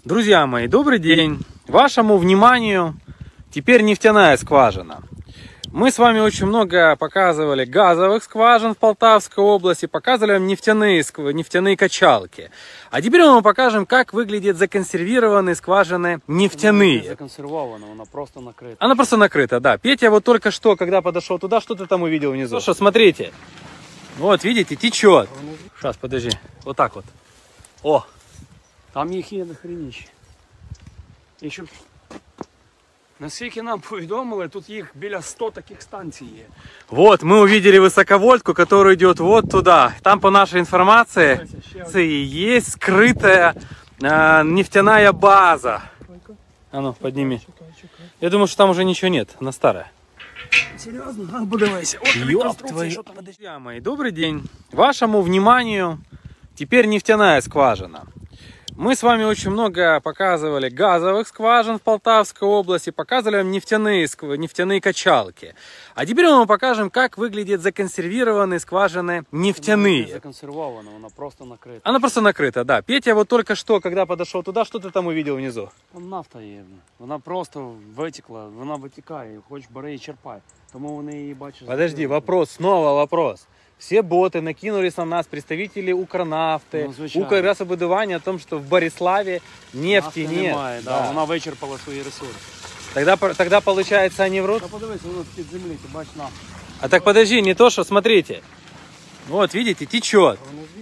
Друзья мои, добрый день! Вашему вниманию теперь нефтяная скважина. Мы с вами очень много показывали газовых скважин в Полтавской области, показывали вам нефтяные качалки. А теперь мы вам покажем, как выглядят законсервированные скважины нефтяные. Она не законсервована, она просто накрыта. Она просто накрыта, да. Петя вот только что, когда подошел туда, что-то там увидел внизу. Ну что, смотрите. Вот, видите, течет. Сейчас, подожди. Вот так вот. О! Там їх є дохреніще. І щоб... Наскільки нам повідомили, тут їх біля 100 таких станцій є. Вот, мы увидели высоковольтку, которая идет вот туда. Там, по нашей информации, есть скрытая нефтяная база. А ну, подними. Я думаю, что там уже ничего нет, она старая. Серьезно? А, подавайся. Друзья мои, добрый день. Вашему вниманию теперь нефтяная скважина. Мы с вами очень много показывали газовых скважин в Полтавской области, показывали вам нефтяные качалки. А теперь мы вам покажем, как выглядят законсервированные скважины нефтяные. Она не законсервована, она просто накрыта. Она просто накрыта, да. Петя вот только что, когда подошел туда, что-то там увидел внизу. Там нафта є. Вона просто витекла, вона витікає, хоч бери і черпай. Тому вони її бачать. Подожди, вопрос, снова вопрос. Все боты накинулись на нас, представители Укрнафты, Укргазовыдувания, о том, что в Бориславе нефти нет. Немає, да. Вона вичерпала свої ресурси. Тогда получается, они врут? Та подивись, воно під землі, ти бачиш нафту. А так подожди, не то, что, смотрите. Вот, видите, течет.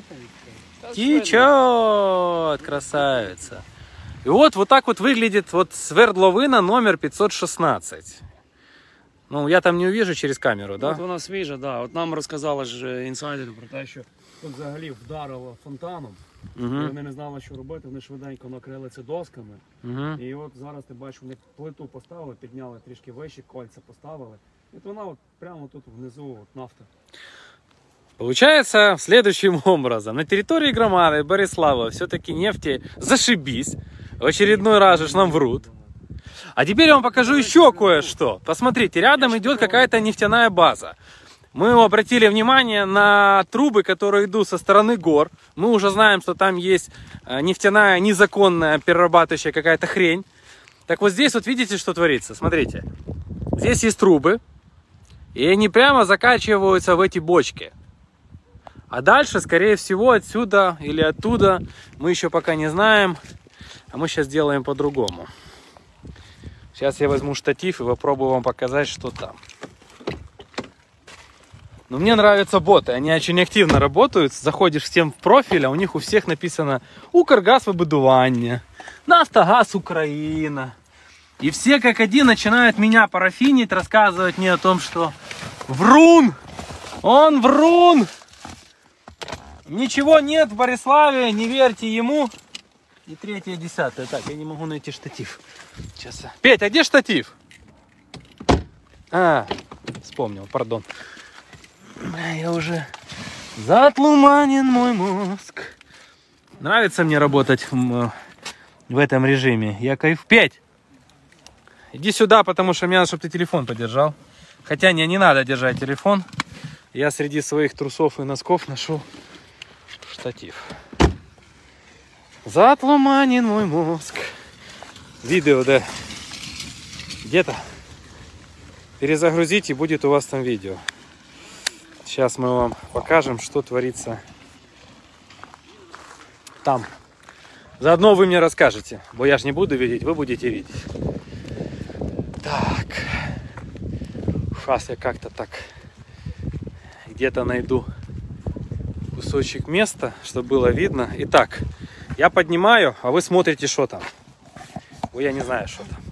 Течет, красавица. И вот так вот выглядит вот свердловина номер 516. Ну, я там не увижу через камеру, да? От вона свіжа, да. От нам розказали ж інсайдери про те, що тут взагалі вдарило фонтаном. Угу. І вони не знали, що робити, вони швиденько накрили це досками. Угу. І от зараз ти бачиш, вони плиту поставили, підняли трішки вище, кольця поставили. І от вона от прямо тут внизу от нафта. Получается следующим образом. На территории громады Борислава все-таки нефти зашибись. В очередной раз же нам врут. А теперь я вам покажу еще кое-что. Посмотрите, рядом идет какая-то нефтяная база. Мы обратили внимание на трубы, которые идут со стороны гор. Мы уже знаем, что там есть нефтяная незаконная перерабатывающая какая-то хрень. Так вот здесь вот видите, что творится? Смотрите. Здесь есть трубы. И они прямо закачиваются в эти бочки. А дальше, скорее всего, отсюда или оттуда, мы еще пока не знаем. А мы сейчас делаем по-другому. Сейчас я возьму штатив и попробую вам показать, что там. Но мне нравятся боты, они очень активно работают. Заходишь всем в профиль, а у них у всех написано Укргазвыбудування, Нафтогаз Украина. И все как один начинают меня парафинить, рассказывать мне о том, что врун, он врун. Ничего нет в Бориславе, не верьте ему. И третье, десятое. Так, я не могу найти штатив. Сейчас. Петь, а где штатив? А, вспомнил, пардон. Я уже затлуманен мой мозг. Нравится мне работать в этом режиме. Я кайф. Петь, иди сюда, потому что мне надо, чтобы ты телефон подержал. Хотя не надо держать телефон. Я среди своих трусов и носков нашел штатив. Затлуманен мой мозг. Видео, да. Где-то. Перезагрузите, будет у вас там видео. Сейчас мы вам покажем, что творится там. Заодно вы мне расскажете. Бо я ж не буду видеть, вы будете видеть. Так. Сейчас я как-то так где-то найду кусочек места, чтобы было видно. Итак. Я поднимаю, а вы смотрите, что там. Ой, я не знаю, что там.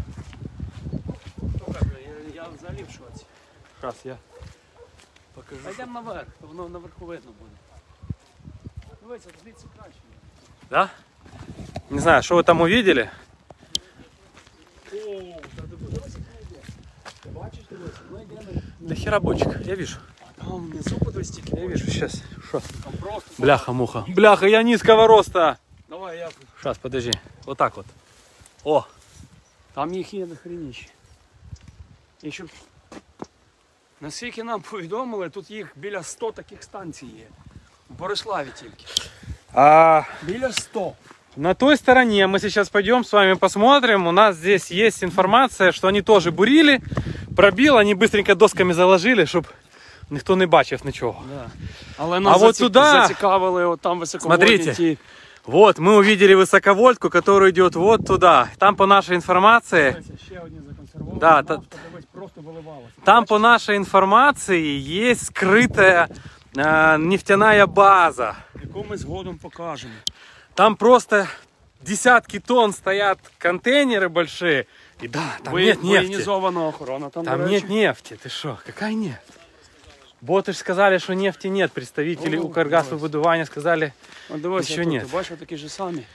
Я взагалі в шоці. Сейчас я покажу. Пойдемо наверх, то воно наверху видно буде. Дивіться, звідси краще. Да? Не знаю, что вы там увидели. О, та ти подивися, ти бачиш, дивися, ну йдемо. Да хера бочек, я вижу. А там внизу подивись тільки. Я вижу, сейчас. Шо? Там просто. Бляха-муха. Бляха, я низкого роста. Давай, я. Сейчас, подожди. Вот так вот. О! Там їх є дохреніще. І щоб... Наскільки нам повідомили, тут їх біля 100 таких станцій є. В Бориславі тільки. Біля 100. На той стороне мы сейчас пойдем с вами посмотрим. У нас здесь есть информация, что они тоже бурили, пробил, они быстренько досками заложили, чтобы никто не бачив ничего. Да. Але нас вот туда, зацікавили от там високовольтні. смотрите, вот мы увидели высоковольтку, которая идет вот туда. Там по нашей информации, да, там по нашей информации есть скрытая нефтяная база. Яку ми згодом покажемо. Там просто десятки тонн стоят контейнеры большие. И да, там нет нефти. Воєнізована охорона. Там нет нефти. Ты что? Какая нефть? Боты же сказали, что нефти нет. Представители Укргазвидобування сказали, еще нет. Ти бачиш, такі ж самі.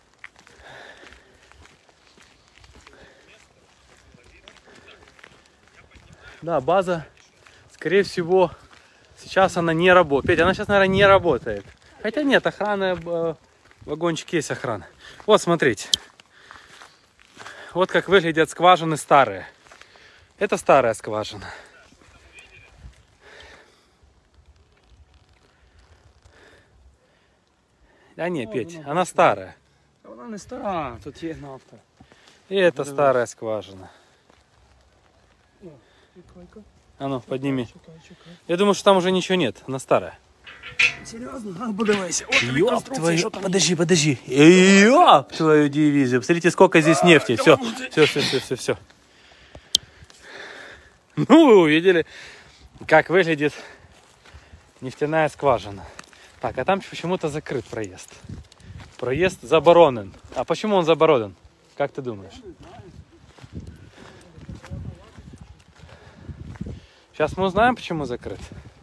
Да, база, скорее всего, сейчас она не работает. Петя, она сейчас, наверное, не работает. Хотя нет, охрана, вагончик есть охрана. Вот, смотрите. Вот как выглядят скважины старые. Это старая скважина. А не, Петь, она старая. Она не стара, тут є нафта. И это старая скважина. А ну, подними. Я думаю, что там уже ничего нет, она старая. Серьезно? А, подивайся. Ёб твою, подожди. Ёб твою дивизию. Посмотрите, сколько здесь нефти. Все. Ну, вы увидели, как выглядит нефтяная скважина. Так, а там почему-то закрыт проезд. Проезд заборонен. А почему он заборонен? Как ты думаешь? Сейчас мы узнаем, почему закрыт.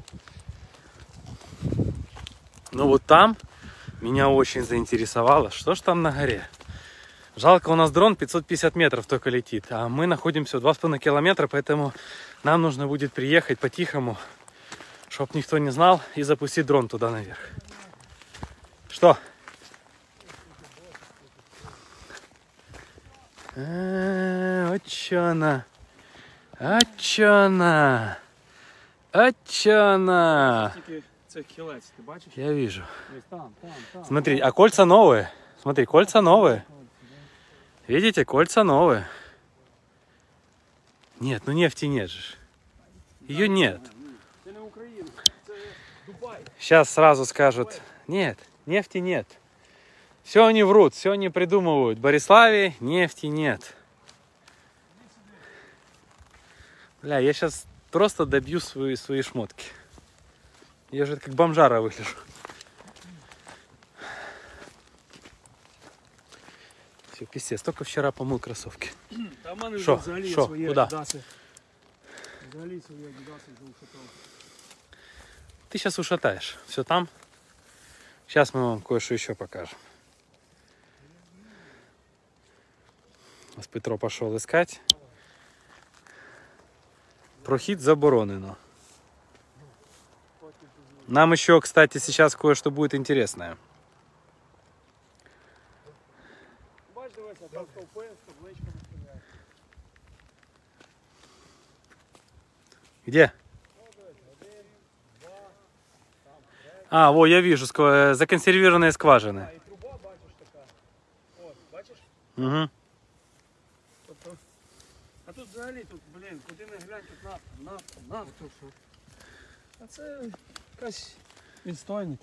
Ну вот там меня очень заинтересовало, что ж там на горе. Жалко, у нас дрон 550 метров только летит, а мы находимся в 2,5 километра, поэтому нам нужно будет приехать по-тихому, чтобы никто не знал, и запустить дрон туда наверх. Что? Вот чё она. Це кілець, ти бачиш? Я вижу. Там. Смотри, а кольца новые. Смотри, кольца новые. Видите, кольца новые. Нет, ну нефти нет же. Ее нет. Це не Україна, це Дубай. Сейчас сразу скажут, нет, нефти нет. Все они врут, все они придумывают. В Бориславе нефти нет. Бля, я сейчас просто добью свои шмотки. Я же как бомжара выгляжу. Все, пиздец, только вчера помыл кроссовки. Там мене Шо? взагалі Шо? свої Куда? адідаси. Взагалі свої адідаси вже ушатав. Ты сейчас ушатаешь. Все там. Сейчас мы вам кое-что еще покажем. Ось Петро пошел искать. Прохід заборонено. Нам еще, кстати, сейчас кое-что будет интересное. Бач, дивися, там стовпи, табличка виставляє. Где? А, во, я вижу, законсервированные скважины. І труба, бачиш, така. От, бачиш? Угу. Тобто, а тут взагалі, блін, куди не глянь, тут нафта. А це якась відстойник.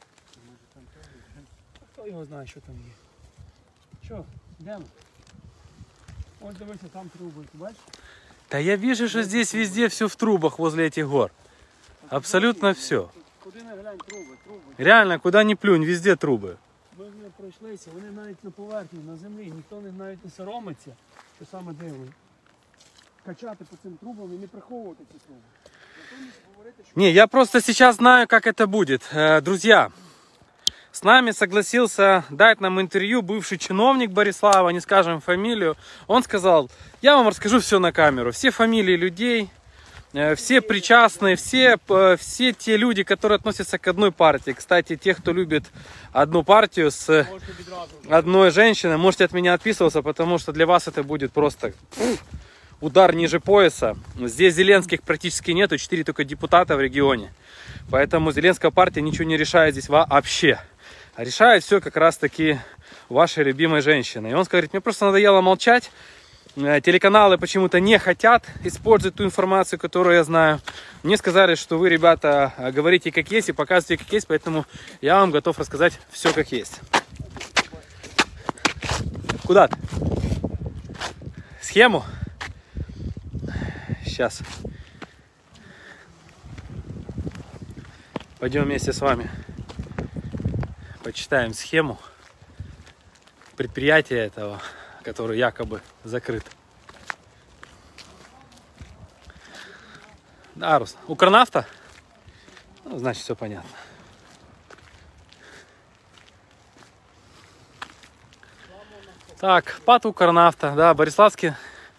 А хто його знає, що там є? Що, йдемо? Ось дивися, там труби, ти бачиш? Да я вижу, что здесь везде все в трубах возле этих гор. Абсолютно все. Куди не глянь, труби. Реально, куда ни плюнь, везде трубы. Ми з ними пройшлися, вони навіть на поверхні, на землі, ніхто навіть не соромиться, що саме дивно. Качати по цим трубам і не приховувати ці труби. Не, я просто сейчас знаю, как это будет. Друзья, с нами согласился дать нам интервью бывший чиновник Борислава, не скажем фамилию. Он сказал, я вам расскажу все на камеру, все фамилии людей, все причастные, все те люди, которые относятся к одной партии. Кстати, те, кто любит одну партию с одной женщиной, можете от меня отписываться, потому что для вас это будет просто удар ниже пояса. Здесь Зеленских практически нету, 4 только депутата в регионе. Поэтому Зеленская партия ничего не решает здесь вообще. А решает все как раз таки вашей любимой женщины. И он говорит, мне просто надоело молчать. Телеканалы почему-то не хотят использовать ту информацию, которую я знаю. Мне сказали, что вы, ребята, говорите как есть и показываете как есть, поэтому я вам готов рассказать все как есть. Куда ты? Схему? Сейчас. Пойдем вместе с вами. Почитаем схему предприятия этого, который якобы закрыт. Да, Руслан. Укрнафта? Ну, значит, все понятно. Так, ПАТ Укрнафта, да, Бориславский.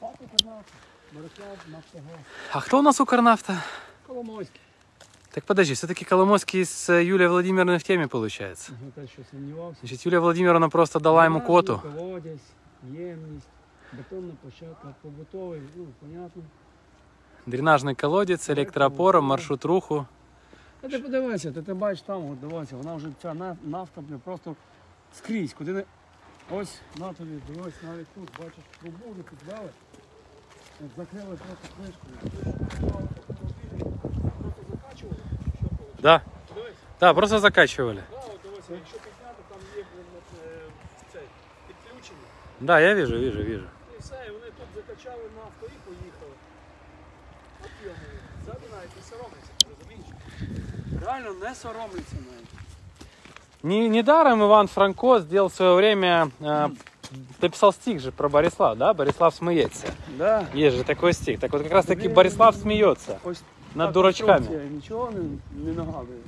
А кто у нас Укрнафта? Коломойський. Так подожди, все-таки Коломойский с Юлией Владимировной в теме получается. Те, що сумнівався. Значит, Юлия Владимировна просто дала ему коту. Колодязь, ємність, бетонна площадка, побутовий, ну, понятно. Дренажный колодец, электроопора, маршрут руху. А ти подивися, ти бачиш там, от дивися, вона вже ця нафта, бля, просто скрізь, куди не... Ось, на тобі, дивись, навіть тут, бачиш, трубу вже підвели. От закрили просто кришкою. Просто закачували, що коли. Да, Дивись. да, просто закачивали. Да, от дивися, якщо підняти, там є, цей, підключення. Да, я вижу. І все, і вони тут закачали нафту і поїхали. От йому, ззаду навіть не соромляться, ти розумієш? Реально не соромляться навіть. Недаром Иван Франко сделал в свое время, написал стих же про Борислав, да? Борислав смеется. Да. Есть же такой стих. Так вот как раз таки Борислав смеется Ось над так, дурачками. конструкція нічого не нагадує.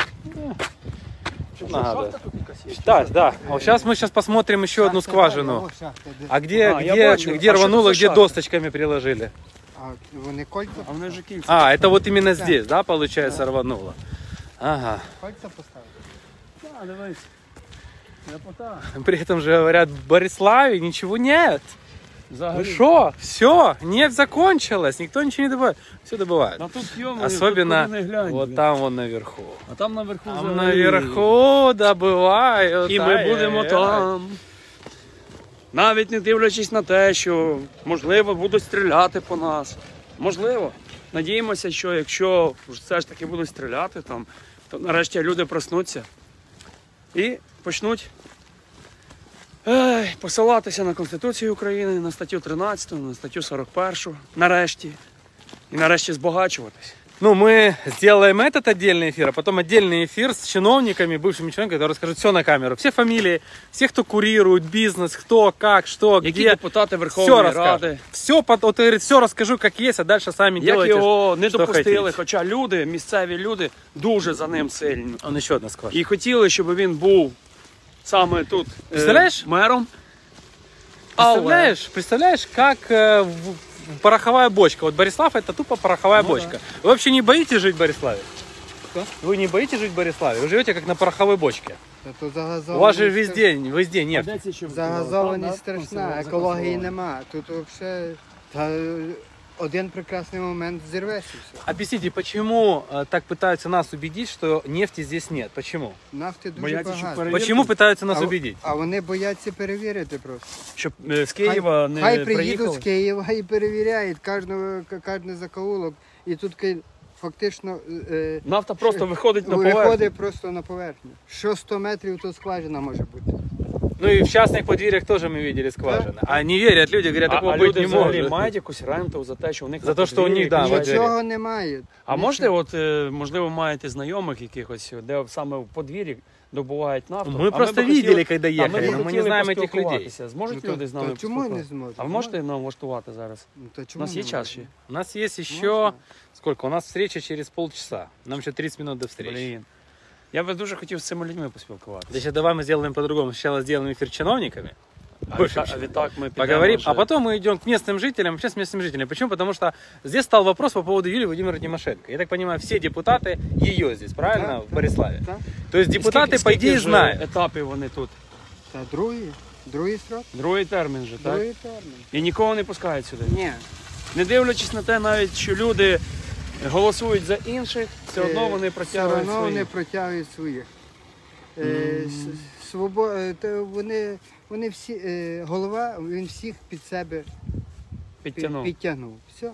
Що, нагадує. шахта тут якась є? Да. Вот сейчас мы посмотрим еще одну скважину. А где, А, я где, бачу. где А что рвануло, это за где шахта? досточками приложили? А вони кольця, А вони вже кільця. А, это вот именно здесь, да, получается, рвануло? Ага. кольця поставили. Так, дивись. Ляпота. При этом же говорят, в Бориславе ничего нет. Ну Взагалі. что? Все, нефть закончилась, никто ничего не добывает. Все добывают. А тут йому, Особенно тут куди не глянь, вот блін. там вон наверху. А там наверху Там взагалі. наверху добывают. І ми будемо там. Навіть не дивлячись на те, що можливо будуть стріляти по нас. Можливо. Надіємося, що якщо все ж таки будуть стріляти там, то нарешті люди проснуться і почнуть посилатися на Конституцію України, на статтю 13, на статтю 41, нарешті. І нарешті збагачуватись. Ну, мы сделаем этот отдельный эфир, а потом отдельный эфир с чиновниками, бывшими чиновниками, которые расскажут все на камеру. Все фамилии, все, кто курирует бизнес, кто, как, что, Які где. депутати Все Верховної расскажут. Ради. Все, вот говорит, все расскажу, как есть, а дальше сами Як делайте, його не що допустили, хотіть. хоча люди, місцеві люди, дуже за ним сильно. Он еще одна скважина. І хотіли, щоб він був саме тут Представляєш? мером. Представляешь, как пороховая бочка. Вот Борислав это тупо пороховая бочка. Вы вообще не боитесь жить в Бориславе? Что? Вы не боитесь жить в Бориславе? Вы живете как на пороховой бочке. Та то У вас же везде нефть. загазованість страшна, екології нема. Тут взагалі один прекрасний момент зірвешся все. Объясните, почему так пытаются нас убедить, что нефти здесь нет? Почему? Нафти дуже Бояться, що багато. перевірять. Почему пытаются нас убедить? А вони бояться перевірити просто. Щоб з Києва не Хай приїдуть приїхали. з Києва і перевіряють кожний закоулок. І тут фактично Нафта просто виходить на поверхню. виходить просто на поверхню. Що 100 метрів, то скважина може бути. Ну и в частных подвір'ях тоже мы видели скважины. А не верят люди, говорят, такого А быть люди не взагалі может. мають якусь ренту за те, що у них За те, що у них, да, подвір'ї. вот Нічого немає. А можете, от, можливо, маєте знайомих якихось, де саме в подвір'ї добувають нафту? Мы А просто би хотіли- видели, когда а ми ехали, б но мы не хотіли знаем этих людей. поспілкуватися. Зможуть Ну, люди з нами то чому не поспілкуватися? зможуть? А ви можете нам влаштувати зараз? То чому У нас є не час можна? ще? У нас есть еще... Можно. Сколько? У нас встреча через полчаса. Нам еще 30 минут до встречи. Блін. Я би дуже хотів з цими людьми поспілкуватися. Значит, давай мы сделаем по-другому. Сначала сделаем эфир с чиновниками. А відтак ми підемо Поговорим, вже. а потом мы идем к местным жителям, вообще с местными жителями. Почему? Потому что здесь стал вопрос по поводу Юлии Владимировны Тимошенко. Я так понимаю, все депутаты ее здесь, правильно, Да, в да, Бориславе? да. То есть депутаты, по идее, вже знают. етапів вони тут? Та другий срок, Другий термін же, так? другий термін. І нікого не пускають сюди. Ні, Не дивлячись на те, навіть що люди голосують за інших, все одно вони все протягують одно вони свої. протягують своїх. вони всі, голова, він всіх під себе Підтягнув. підтягнув. Все.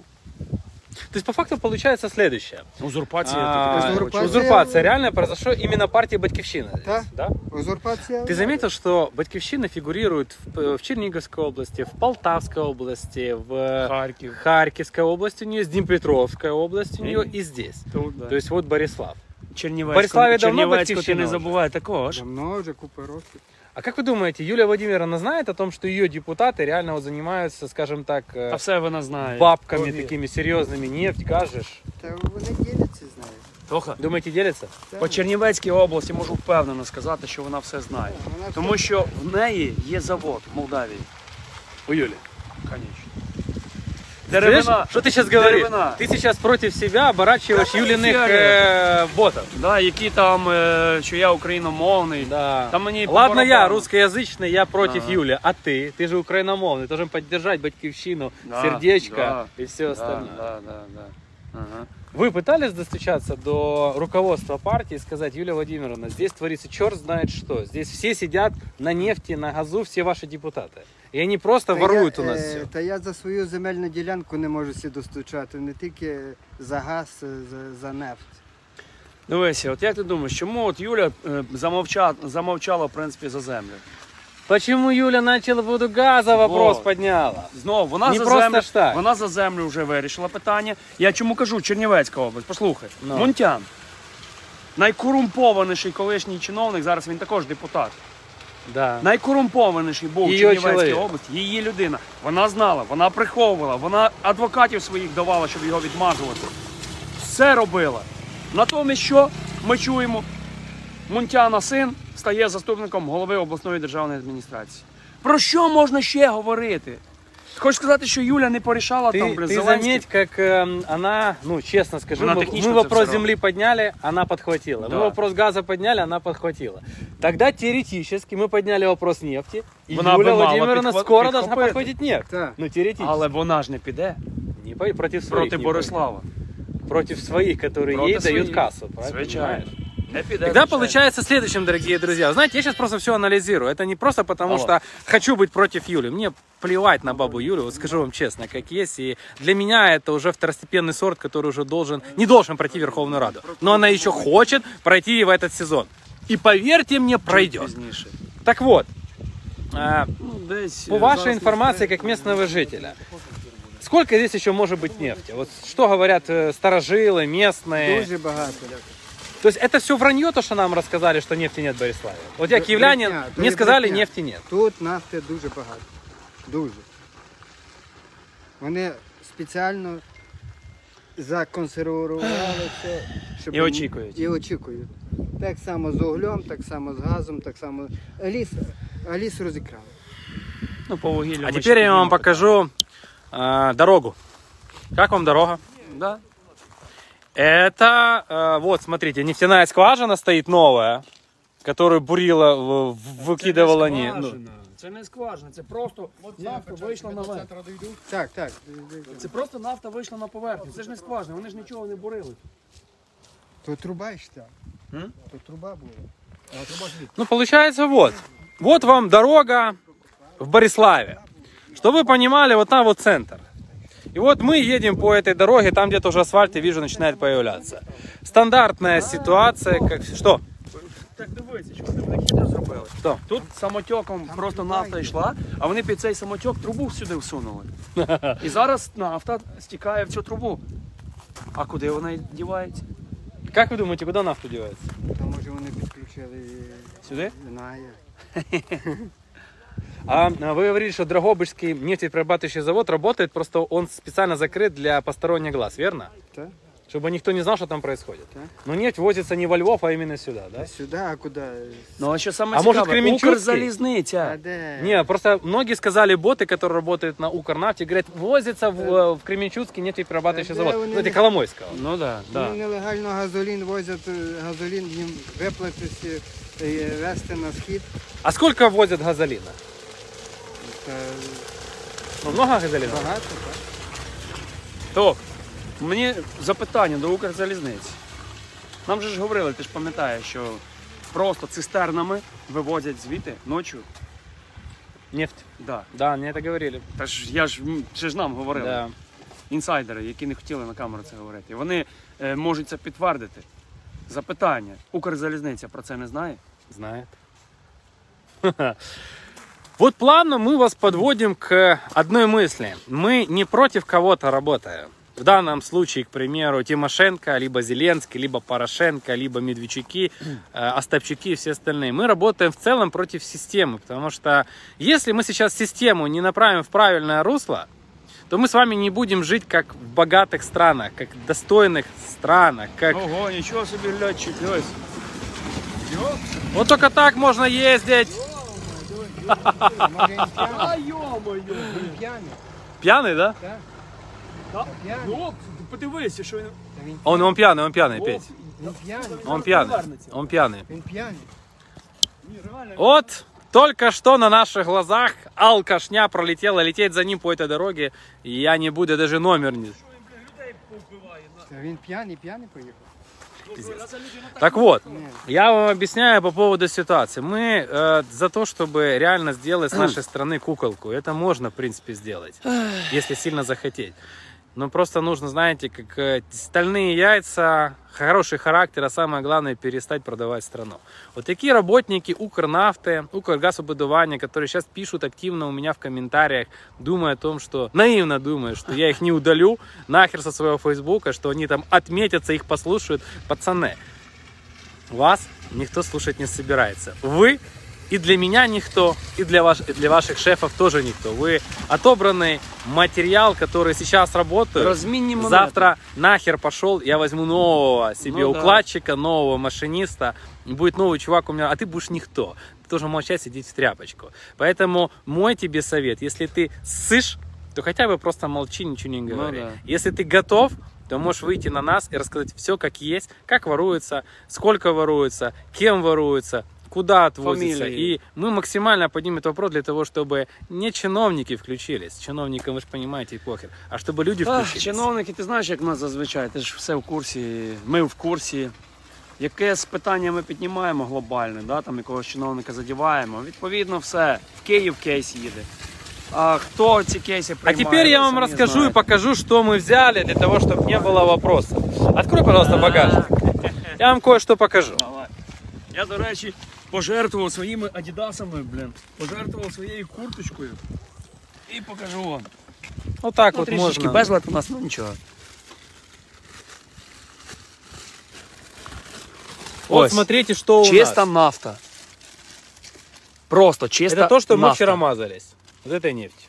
То есть по факту получается следующее. Узурпація. Узурпація. Узурпация реально произошла именно партии Батьківщина здесь, Да. да? Узурпація. Ты заметил, что Батьківщина фигурирует в Черниговской области, в Полтавской области, в Харків. Харьковской области у нее, Днепропетровская область у нее и здесь. Тут, да. То есть вот Борислав. Чернівецьку Бориславі давно ти батьківщина не вже? забувай також. Давно вже купа років. А как вы думаете, Юлия Владимировна знает о том, что ее депутаты реально вот занимаются, скажем так, Та все вона знає. бабками Повір. такими серьезными, нефть, кажешь? Та вони діляться, знаєш. Тоха, Думаете, делятся? по Чернівецькій області можу впевнено сказати, що вона все знає. Вона Тому що в неї є завод в Молдавії. У Юли. Звісно. Слышишь, Деревина. что ты сейчас говоришь? Деревина. Ты сейчас против себя оборачиваешь Да, Юлиных фиолетово. ботов. Да, які там, що я україномовний. Да. Там мені по Ладно, я барабану. русскоязычный, я против Ага. Юли, а ты же украиномовный, должен поддержать Батьківщину, Да, сердечко да, и все остальное. Да. Ага. Вы пытались достучаться до руководства партии и сказать: Юлия Владимировна, здесь творится черт знает что, здесь все сидят на нефти, на газу, все ваши депутаты. И они просто воруют у нас все. Та я за свою земельну ділянку не можу сі достучати, не тільки за газ, за нефть. Дивися, от як ти думаєш, чому от Юля замовчала, в принципі, за землю? Почему Юля начала воду газа вопрос Вот. подняла? Знову, вона Не за просто землю, ж так. вона за землю вже вирішила питання. Я чому кажу Чернівецька область, послухай. Ну. Мунтян. Найкорумпованіший колишній чиновник, зараз він також депутат. Да. Найкорумпованіший був в Її Чернівецькій чоловік. області, її людина. Вона знала, вона приховувала, вона адвокатів своїх давала, щоб його відмазувати. Все робила. Натомість що ми чуємо? Мунтяна син стає заступником голови обласної державної адміністрації. Про що можна ще говорити? Хочу сказати, що Юля не порішала там, Ты Зеленський. заметь, как она, ну, честно скажу, Она мы технично вопрос это всё земли подняли, она подхватила. Да. Мы вопрос газа подняли, она подхватила. Тогда теоретически мы подняли вопрос нефти, и Она бы Юлия мала Владимировна подхва- скоро должна подхватить. подхватить нефть. Так. Ну, теоретически. Але вона ж не піде Против своих. проти не Борислава. пойдет. Против своих, которые Проти ей дают своїх. кассу. правильно, Звичайно. понимаешь? Не піде. Тогда звичайно. получается следующим, дорогие друзья. Знаете, я сейчас просто все анализирую. Это не просто потому, Алло. что хочу быть против Юли. Мне плевать на бабу Юлю, вот скажу вам честно, как есть. И для меня это уже второстепенный сорт, который уже не должен пройти Верховную Раду. Но она еще хочет пройти в этот сезон. И поверьте мне, пройдет. Пізніше. Так вот, Ну, десь, по вашей зараз информации, как местного жителя, сколько здесь еще может быть нефти? Вот что говорят старожилы, местные? Дуже багато. То есть это все вранье, то, что нам рассказали, что нефти нет в Бориславе? Вот я киевлянин, Брехня, то мне є сказали, брехня. нефти нет. Тут нафти дуже багато. Дуже. Вони спеціально законсервували все, щоб І очікують. І очікують. Так само з углем, так само з газом, так само. Ліс розікрали. Ну, по вугіллю. А ми теперь ще я вам піднімемо. покажу дорогу. Как вам дорога? Да. Это, вот, смотрите, нефтяная скважина стоит новая, которую бурила, выкидывала. Це не скважина, це просто нафта вийшла наверх. Так, так. Це просто нафта вийшла на поверхню. Це ж не скважина, вони ж нічого не бурили. То труба йшла. М? То труба була. Ну, получается, вот. Вот вам дорога в Бориславе. Чтобы вы понимали, вот там вот центр. И вот мы едем по этой дороге, там где-то уже асфальт, я вижу, начинает появляться. Стандартная ситуация, как... Что? Так дивися, що вони хитро зробили. Що? Тут самотьоком просто нафта йшла, а вони під цей самотьок трубу сюди всунули. І зараз нафта стікає в цю трубу. А куди вона дівається? Как вы думаете, куда нафта девается? То може вони підключили Сюди? знає. А вы говорили, что Драгобычский нефтеперерабатывающий завод работает, просто он специально закрыт для посторонних глаз, верно? Так? Чтобы никто не знал, что там происходит. Так. Но нефть возится не во Львов, а именно сюда, да? Сюди, а куди? Ну а що саме А може, цікаве, Кременчуцький? А Укрзалізниця. де? Не, просто многие сказали, боты, которые работают на Укрнафте, говорят, возится в Кременчуцкий нефтеперерабатывающий Да, завод. у них- Ну, это Коломойского. Ну да, Вони да. нелегально газолін возять, газолін їм виплатити, вести на схід. А сколько возят газолина? Та Ну, много газолина? багато, так? То, мені запитання до Укрзалізниці. Нам же ж говорили, ти ж пам'ятаєш, що просто цистернами вивозять звідти ночі. Нефть. Да. Да, мне это говорили. Та ж ще ж нам говорили. Да. Інсайдери, які не хотіли на камеру це говорити. І вони можуть це підтвердити. Запитання. Укрзалізниця про це не знає? Знает. Вот плавно мы вас подводим к одной мысли. Мы не против кого-то работаем. В данном случае, к примеру, Тимошенко, либо Зеленский, либо Порошенко, либо Медведчуки, Остапчуки и все остальные. Мы работаем в целом против системы, потому что если мы сейчас систему не направим в правильное русло, то мы с вами не будем жить как в богатых странах, как в достойных странах, как... Ого, нічого собі, льотчик, ось. Вот только так можно ездить. Може, він п'яний? А йо-моє! Він п'яний? Пьяный, да? Так? П'яний? Ну, подивися, що він... Та він Он пьяный, Петь. Він п'яний? Он пьяный. Він п'яний? Ні, реально. Вот только что на наших глазах алкашня пролетела, лететь за ним по этой дороге, и я не буду даже номер не... Людей повбиває. Та він п'яний поїхав? Так вот, Ні. я вам объясняю по поводу ситуации. Мы за то, чтобы реально сделать с нашей страны куколку. Это можно, в принципе, сделать, если сильно захотеть. Но просто нужно, знаете, как стальные яйца, хороший характер, а самое главное, перестать продавать страну. Вот такие работники Укрнафты, Укргазобудования, которые сейчас пишут активно у меня в комментариях, думая о том, что, наивно думают, что я их не удалю нахер со своего фейсбука, что они там отметятся, их послушают. Пацаны, вас никто слушать не собирается. Вы и для меня никто, и для ваших шефов тоже никто. Вы отобранный материал, который сейчас работает. Разминни монеты. Завтра нахер пошел, я возьму нового себе Ну да. укладчика, нового машиниста. Будет новый чувак у меня, а ты будешь никто. Ты должен молчать, сидеть в тряпочку. Поэтому мой тебе совет, если ты ссышь, то хотя бы просто молчи, ничего не говори. да. Если ты готов, то можешь выйти на нас и рассказать все как есть, как воруется, сколько воруется, кем воруется, куда отвозится. Фамилии. И мы максимально поднимем этот вопрос для того, чтобы не чиновники включились. Чиновникам, вы же понимаете, похер. А чтобы люди включились. Чиновники, ти знаєш, як в нас зазвичай, ти ж все в курсі, ми в курсі. Якесь питання ми піднімаємо глобальне, да? Там якогось чиновника задіваємо, відповідно все, в Київ кейс їде. А хто ці кейси А приймає? теперь я ви вам самі расскажу и знаєте. покажу, что мы взяли для того, чтобы не было вопросов. Открой, пожалуйста, багажник. Я вам кое-что покажу. Давай. Я, до речі, пожертвував своїми адідасами, пожертвував своєю курточкою і покажу вам. Вот так Ну, вот трішечки можно. безлад у нас, ну нічого. Вот Ось. смотрите, что у Чиста нас. нафта. Просто чиста Это то, что мы нафта. вчера мазались. Вот этой нефть.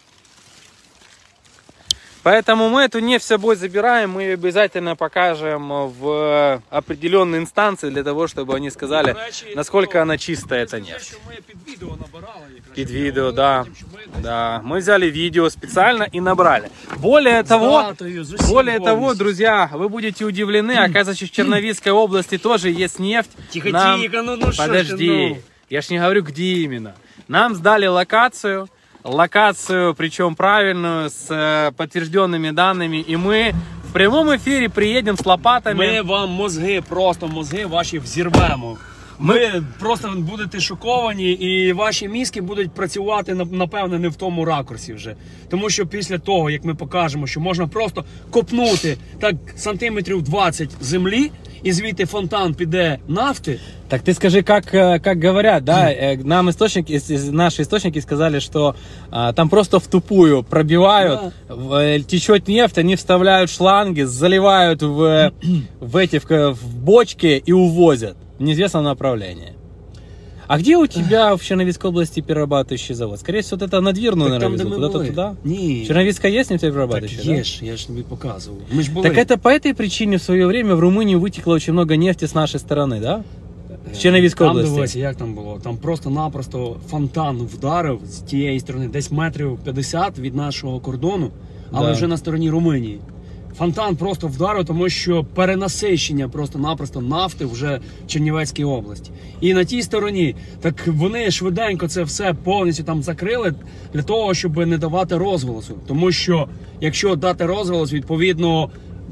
Поэтому мы эту нефть с собой забираем, мы ее обязательно покажем в определенные инстанции для того, чтобы они сказали, До речі, насколько то, она чистая, эта скажи, нефть. що ми під відео набирали якраз. Під Щоб відео, ми да. потім, щоб ми десь Да, мы взяли видео специально и набрали. Более з того, датою, з усім более того, повністю. друзья, вы будете удивлены, оказывается, в Черновицкой области тоже есть нефть. Тихо, Нам- тихо, ну що ж ти, Подожди, ну. я ж не говорю, где именно. Нам сдали локацию, причем правильную, с подтвержденными данными, и мы в прямом эфире приедем с лопатами. Ми вам мозги, просто мозги ваші взірвемо. Ми просто будете шоковані, і ваші мізки будуть працювати, напевне, не в тому ракурсі вже. Тому що після того, як ми покажемо, що можна просто копнути так сантиметрів 20 землі, і звідти фонтан піде нафти. Так ты скажи, как говорят, да, нам наши источники сказали, что там просто в тупую пробивают, течет нефть, они вставляют шланги, заливают в бочки и увозят в неизвестном направлении. А где у тебя в Черновицкой области перерабатывающий завод? Скорее всего, вот это на Двірну, наверное, везут, куда-то туда? Ні. В Черновицкой есть Так нефтеперерабатывающий, є да? ж, я ж тобі показував. Ми ж були. Так это по этой причине в свое время в Румынии вытекло очень много нефти с нашей стороны, да? З Черновицької Там області. дивися, як там було. Там просто-напросто фонтан вдарив з тієї сторони, десь метрів 50 від нашого кордону, але Да. вже на стороні Румунії. Фонтан просто вдарив, тому що перенасичення просто-напросто нафти вже в Чернівецькій області. І на тій стороні, так вони швиденько це все повністю там закрили для того, щоб не давати розголосу. Тому що, якщо дати розголос, відповідно,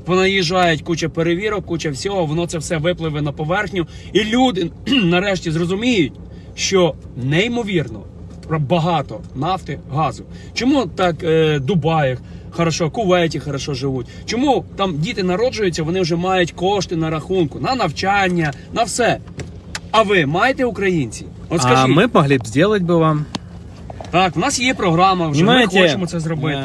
понаїжджають куча перевірок, куча всього, воно це все випливе на поверхню. І люди нарешті зрозуміють, що неймовірно багато нафти, газу. Чому так Дубаях хорошо, Кувейті хорошо живуть? Чому там діти народжуються, вони вже мають кошти на рахунку, на навчання, на все? А ви маєте, українці? От скажіть. А мы могли бы сделать бы вам. Так, у нас є програма, вже ми хочемо це зробити.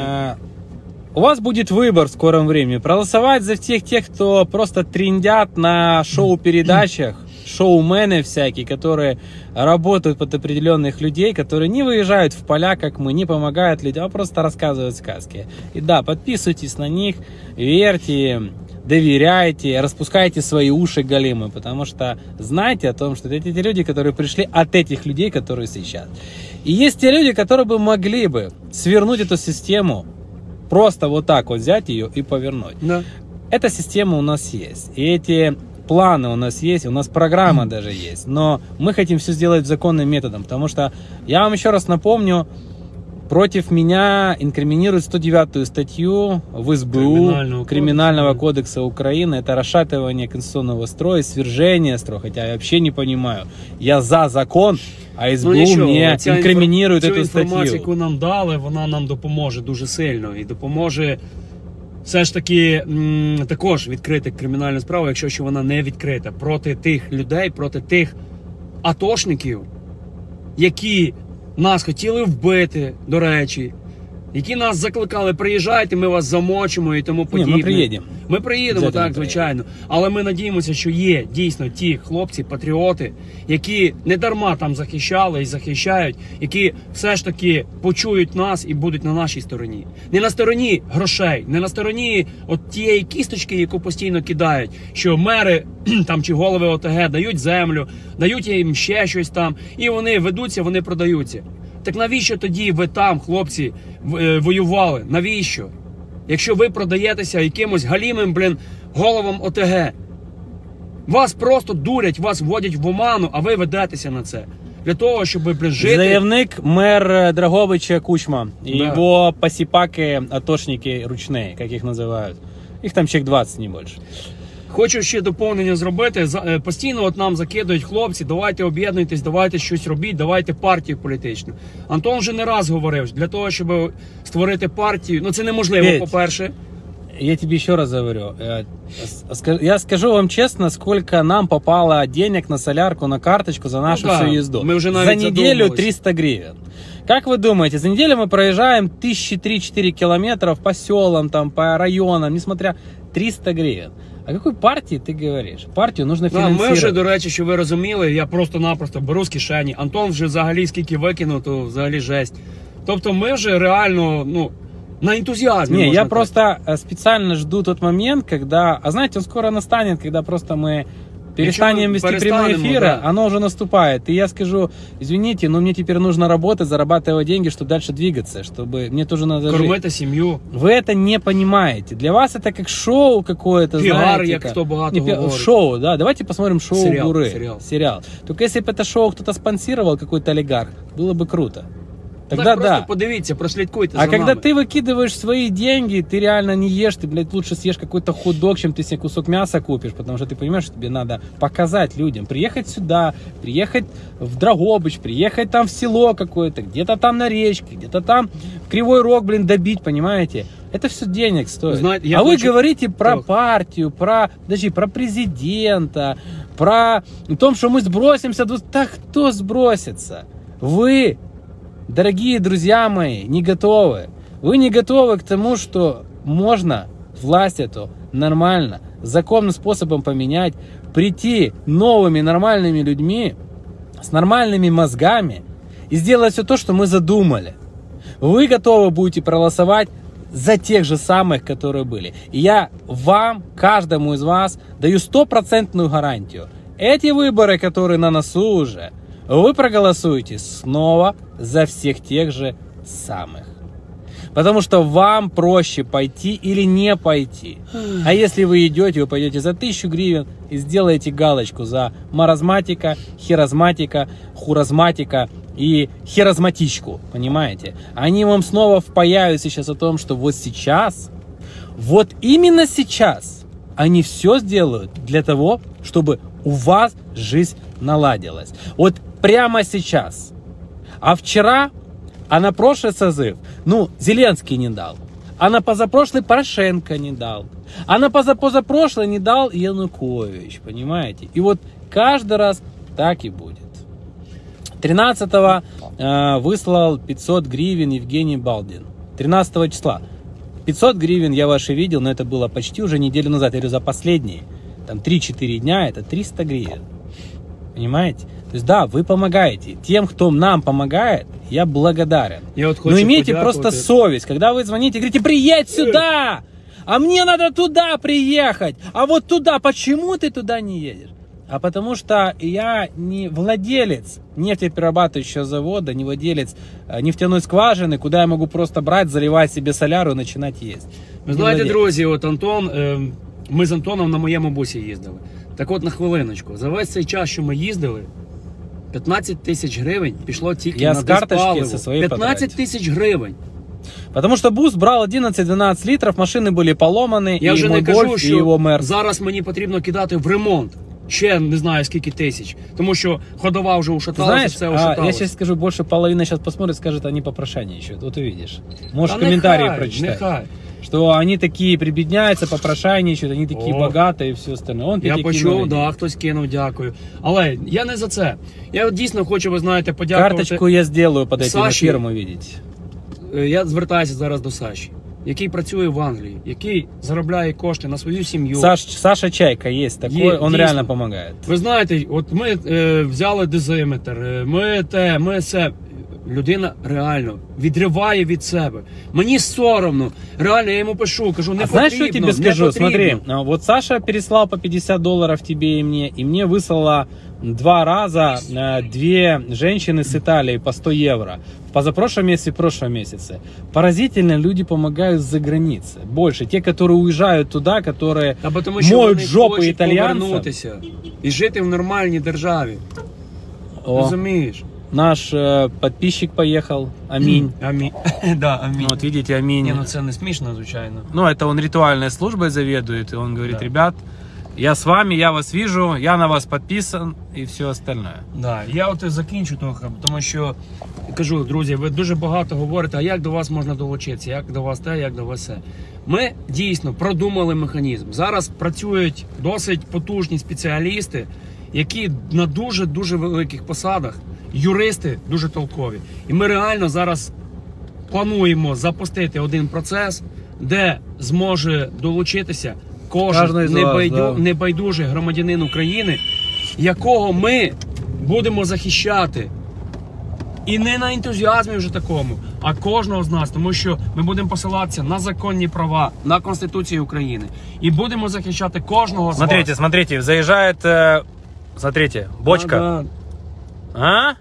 У вас будет выбор в скором времени. Проголосовать за всех тех, кто просто трындят на шоу-передачах, шоумены всякие, которые работают под определенных людей, которые не выезжают в поля, как мы, не помогают людям, а просто рассказывают сказки. И да, подписывайтесь на них, верьте им, доверяйте, распускайте свои уши голимы, потому что знайте о том, что это те люди, которые пришли от этих людей, которые сейчас. И есть те люди, которые бы могли бы свернуть эту систему, просто вот так вот взять ее и повернуть. Да. Эта система у нас есть. И эти планы у нас есть, у нас программа даже есть. Но мы хотим все сделать законным методом, потому что, я вам еще раз напомню, против меня инкриминируют 109-ю статью в СБУ Криминального кодекса Украины. Это расшатывание конституционного строя, свержение строя. Хотя я вообще не понимаю. Я за закон, а СБУ мне инкриминирует эту статтю. Інформацію, яку нам дали, вона нам допоможе дуже сильно. І допоможе все ж таки також відкрити кримінальну справу, якщо що вона не відкрита. Проти тих людей, проти тих атошників, які нас хотіли вбити, до речі, які нас закликали, приїжджайте, ми вас замочимо і тому подібне. Ми приїдемо. Ми приїдемо, так, звичайно. Але ми надіємося, що є дійсно ті хлопці, патріоти, які не дарма там захищали і захищають, які все ж таки почують нас і будуть на нашій стороні. Не на стороні грошей, не на стороні от тієї кісточки, яку постійно кидають, що мери там чи голови ОТГ дають землю, дають їм ще щось там, і вони ведуться, вони продаються. Так навіщо тоді ви там, хлопці, воювали? Навіщо? Якщо ви продаєтеся якимось галімим, головам ОТГ. Вас просто дурять, вас вводять в оману, а ви ведетеся на це. Для того, щоб, жити... Заявник мэр Драгобыча Кучма и его посипаки, атошники ручные, как их называют. Их там человек 20, не больше. Хочу ще доповнення зробити. Постійно от нам закидують хлопці, давайте об'єднуйтесь, давайте щось робіть, давайте партію політичну. Антон вже не раз говорив, для того, щоб створити партію, ну це неможливо, по-перше. Я тебе еще раз говорю, я скажу вам честно, сколько нам попало денег на солярку, на карточку за нашу всю езду. Мы уже за неделю 300 гривен. Как вы думаете, за неделю мы проезжаем 1003-4 километров по селам, там, по районам, несмотря 300 гривен. О какой партии ты говоришь? Партію нужно фінансувати. Ми вже, до речі, що ви розуміли, я просто-напросто беру з кишені. Антон вже взагалі скільки викинув, то взагалі жесть. Тобто ми вже реально, на энтузиазме. Не, я просто специально жду тот момент, когда... А знаете, он скоро настанет, когда просто мы перестанем вести прямые эфиры, да. Оно уже наступает. И я скажу, извините, но мне теперь нужно работать, зарабатывать деньги, чтобы дальше двигаться, чтобы мне тоже надо кормить семью. Вы это не понимаете. Для вас это как шоу какое-то, знаете. Як хто багато говорить. Шоу, да. Давайте посмотрим шоу Гуры. Сериал. Только если бы это шоу кто-то спонсировал, какой-то олигарх, было бы круто. Тогда так просто подивіться, прослідкуйте за нами. А когда ты выкидываешь свои деньги, ты реально не ешь, ты, блядь, лучше съешь какой-то хот-дог, чем ты себе кусок мяса купишь, потому что ты понимаешь, что тебе надо показать людям, приехать сюда, приехать в Драгобыч, приехать там в село какое-то, где-то там на речке, где-то там в Кривой Рог, добить, понимаете? Это все денег стоит. Знаете, вы говорите про партию, про президента, про том, что мы сбросимся. Так кто сбросится? Вы... Дорогие друзья мои, не готовы. Вы не готовы к тому, что можно власть эту нормально, законным способом поменять, прийти новыми нормальными людьми, с нормальными мозгами и сделать все то, что мы задумали. Вы готовы будете проголосовать за тех же самых, которые были. И я вам, каждому из вас, даю 100% гарантию. Эти выборы, которые на носу уже, вы проголосуете снова за всех тех же самых. Потому что вам проще пойти или не пойти. А если вы идете, вы пойдете за 1000 гривен и сделаете галочку за маразматика, хиразматика, хуразматика и хиразматичку. Понимаете? Они вам снова впаяют сейчас о том, что вот сейчас Вот именно сейчас они все сделают для того, чтобы у вас жизнь наладилась. Вот прямо сейчас. А вчера, а на прошлый созыв, Зеленский не дал. А на позапрошлый Порошенко не дал. А на позапрошлый не дал Янукович, понимаете? И вот каждый раз так и будет. 13-го выслал 500 гривен Евгений Балдин. 13 числа. 500 гривен я ваши видел, но это было почти уже неделю назад. Я говорю, за последние там 3-4 дня это 300 гривен. Понимаете? То есть да, вы помогаете. Тем, кто нам помогает, я благодарен. Но имейте просто совесть. Когда вы звоните и говорите, приедь сюда, а мне надо туда приехать, а вот туда, почему ты туда не едешь? А потому что я не владелец нефтеперерабатывающего завода, не владелец нефтяной скважины, куда я могу просто брать, заливать себе соляру і починати їсти. Ви знаєте, друзі, от Антон, ми з Антоном на моєму бусі їздили. Так от на хвилиночку, за весь цей час, що ми їздили, 15 тисяч гривень пішло тільки на диспаливо. 15 тисяч гривень. Потому что бус брал 11-12 литров, машины были поломаны, я вже не кажу, і його мерз. Зараз мені потрібно кидати в ремонт. Ще не знаю скільки тисяч. Тому що ходова вже ушаталася, все ушаталося. Я сейчас скажу, больше половины сейчас посмотрит, скажет, они попрошайничают. ищут. Вот увидишь. Можешь комментарии прочитать. Нехай. Что они такие прибедняются, попрошайничают, они такие богатые и все остальное. Он я почув, да, хтось кинув, дякую. Але я не за це. Я дійсно хочу, ви знаєте, подякувати. Карточку я сделаю под этим эфиром, увидите. Я звертаюся зараз до Саші, який працює в Англії, який заробляє кошти на свою сім'ю. Саша Чайка є такий, він реально допомагає. Ви знаєте, от ми взяли дозиметр, ми все. Людина реально відриває від себе. Мені соромно. Реально, я йому пишу, кажу, не потрібно. Знаешь, что я тебе скажу? Смотри, вот Саша переслал по $50 тебе и мне выслала 2 раза 2 женщины с Италии по 100 евро. В позапрошлом месяце и прошлом месяце. Поразительно, люди помогают за границей. Больше. Те, которые уезжают туда, которые моют жопы итальянцам. І жити в нормальній державі. Розумієш? Наш подписчик поехал, Аминь. Аминь. Да, Аминь. Вот видите, Аминь. Не, ну это не смешно, звичайно. Ну, это он ритуальной службой заведует, и он говорит, да. Ребят, я с вами, я вас вижу, я на вас подписан, і все остальное. Да, я от закінчу трохи, тому що, кажу, друзі, ви дуже багато говорите, а як до вас можна долучитися, як до вас те, як до вас все. Ми дійсно продумали механізм. Зараз працюють досить потужні спеціалісти, які на дуже-дуже великих посадах, юристи дуже толкові. І ми реально зараз плануємо запустити один процес, де зможе долучитися кожен небайдужий громадянин України, якого ми будемо захищати. І не на ентузіазмі вже такому, а кожного з нас, тому що ми будемо посилатися на законні права, на Конституцію України. І будемо захищати кожного з вас. Смотрите, заезжает, смотрите, бочка. А?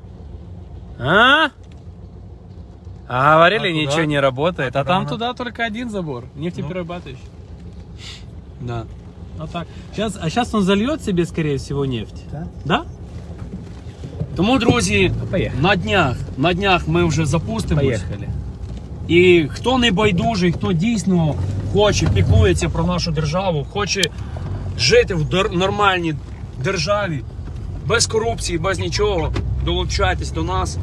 А говорили, ничего не работает. А там туда только один забор. Нефтеперерабатывающий. Да. Вот так. Сейчас он зальет себе, скорее всего, нефть. Да? Тому, друзі, на днях ми вже запустимось. Поїхали. І хто не байдужий, хто дійсно хоче, піклується про нашу державу, хоче жити в нормальній державі, без корупції, без нічого, долучайтесь до нас.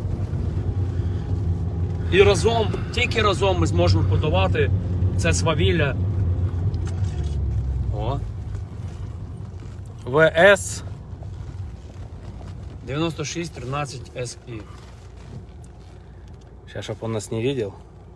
І разом, тільки разом ми зможемо подолати це свавілля. О. ВС 9613 SI. Сейчас, чтобы он нас не видел.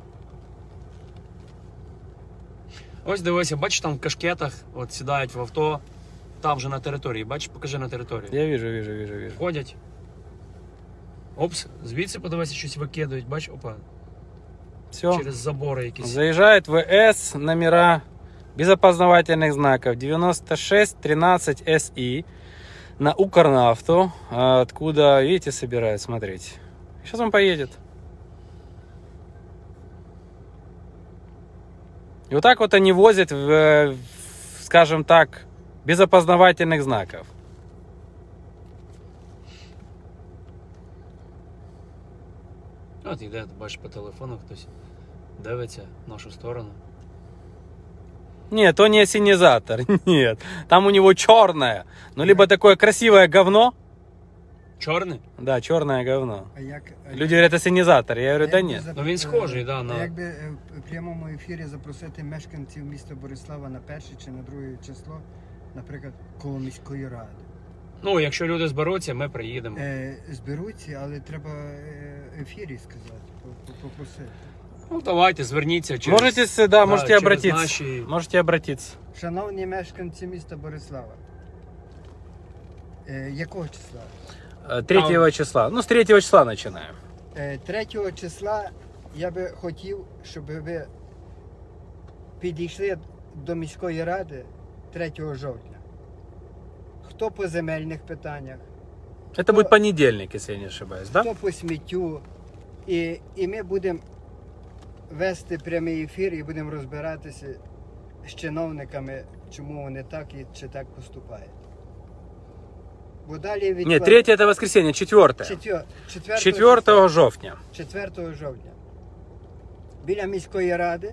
Ось дивися, бачиш, там в кашкетах от сідають в авто, там вже на території. Бачиш, покажи на території. Я вижу. Ходять. Опс, звідси подивися, щось викидають, бачиш, опа. Все. Через забори якісь. Заезжает ВС, номера без опознавательных знаков 9613 SI на Укрнафту, откуда, видите, собирают, смотрите. Сейчас он поедет. И вот так вот они возят, скажем так, без опознавательных знаков. От іде, бачиш, по телефону хтось дивиться в нашу сторону. Нет, то не ассенизатор, нет. Там у него черное, ну либо такое красивое говно. Чорний? Да, черное говно. А як, Люди говорят, ассенизатор. Я говорю, да нет. Ну, він схожий, да, на- Якби в прямому ефірі запросити мешканців міста Борислава на 1 чи на 2 число, наприклад, коло міської ради. Ну, якщо люди зберуться, ми приїдемо. Зберуться, але треба в ефірі сказати, попросити. Ну, давайте, зверніться через... Можете, да, можете через обратиться. наші- Можете обратиться. Шановні мешканці міста Борислава, якого числа? 3 числа. Ну, с 3 числа начинаем. 3 числа я би хотів, щоб ви підійшли до міської ради 3 жовтня. Хто по земельних питаннях, Это будет понедельник, если я не ошибаюсь, да? хто по сміттю. І ми будемо вести прямий ефір і будемо розбиратися з чиновниками, чому вони так і чи так поступають. Бо далі Нет, 3 это воскресенье, 4. 4 жовтня. 4 жовтня. Біля міської ради.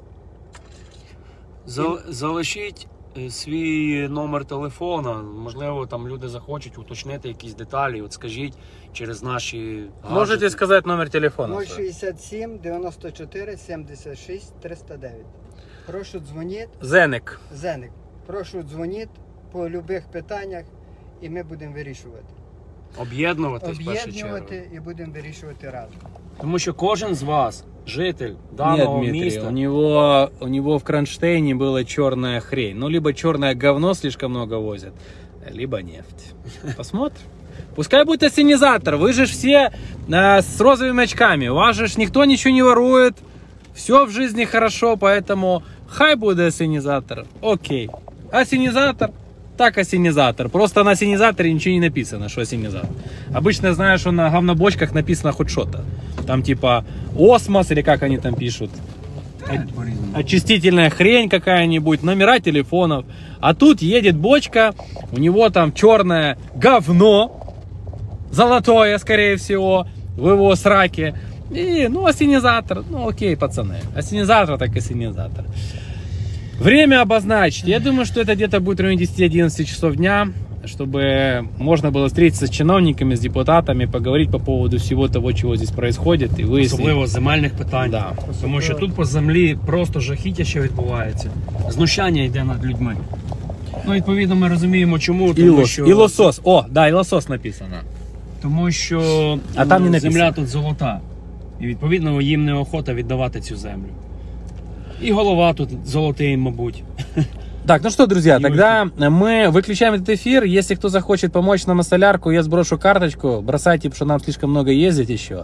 Залишіть свій номер телефона. Можливо, там люди захочуть уточнити якісь деталі. От скажіть через наші гаджети. Можете сказать номер телефона. 067 94 76 309. Прошу дзвоніть. Зенек. Зеник. Прошу дзвоніть по любих питаннях і ми будемо вирішувати. Об'єднуватись в першу чергу. Об'єднувати і будемо вирішувати разом. Тому що кожен з вас, житель Нет, даного Дмитрий, міста, у него в кронштейне была черная хрень. Ну, либо черное говно слишком много возят, либо нефть. Посмотрим. Пускай будет ассенизатор. Вы же ж все с розовыми очками. У вас же ж никто ничего не ворует. Все в жизни хорошо, поэтому хай будет ассенизатор. Окей. Ассенизатор. Так, ассенизатор. Просто на ассенизаторе ничего не написано, что ассенизатор. Обычно, знаешь, что на говнобочках написано хоть что-то. Там типа осмос или как они там пишут. Очистительная хрень какая-нибудь, номера телефонов. А тут едет бочка, у него там черное говно, золотое, скорее всего, в его сраке. И, ну, ассенизатор. Ну, окей, пацаны. Ассенизатор так ассенизатор. Время обозначить. Я думаю, что это где-то будет в районе 10-11 часов дня, чтобы можно было встретиться с чиновниками, с депутатами, поговорить по поводу всего того, чего здесь происходит. И выяснить. особливо земельних питань. Да. Тому що тут по землі просто жахіття ще відбувається. Знущання йде над людьми. Ну, відповідно, ми розуміємо, чому. Тому що... И лосос. О, да, и лосос написано. Тому що А там не написано. земля тут золота. І відповідно їм неохота віддавати цю землю. І голова тут золотий, мабуть. Так, ну что, друзья, тогда мы выключаем этот эфир. Если кто захочет помочь нам на солярку, я сброшу карточку. Бросайте, потому что нам слишком много ездить еще.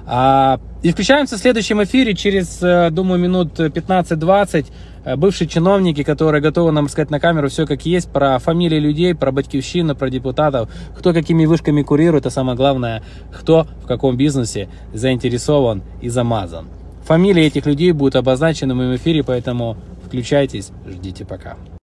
И включаемся в следующем эфире через, думаю, минут 15-20. Бывшие чиновники, которые готовы нам рассказать на камеру все как есть, про фамилии людей, про батькивщину, про депутатов, кто какими вышками курирует, а самое главное, кто в каком бизнесе заинтересован и замазан. Фамилии этих людей будут обозначены в моем эфире, поэтому включайтесь, ждите пока.